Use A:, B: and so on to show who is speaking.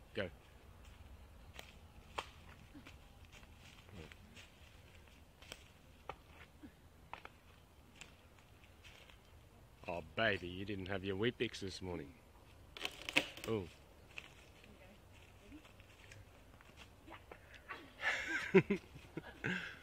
A: Go. Oh, baby, you didn't have your Weet-Bix this morning. Oh.
B: Okay.